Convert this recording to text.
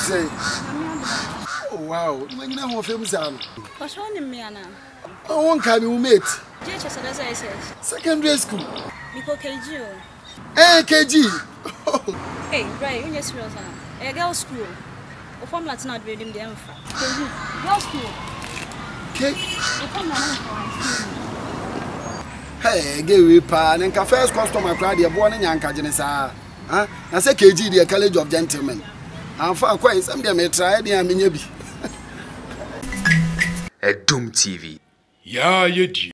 say? Oh, wow. When you know famous are. What's wrong in me, Anna? Oh, one can you mate? Just as I said. Secondary school. Because KG. Eh, KG. Hey, right, you just serious, Anna. A girl school. O form Latin not reading the info. Girl school. Okay. O form Latin. Hey, give me pan and first customer crowd you're born in Yanka Genesa. Huh? I say KG, the College of Gentlemen. I'm far quite some day may try the Aminyabi. A Doom TV. Yeah, you do.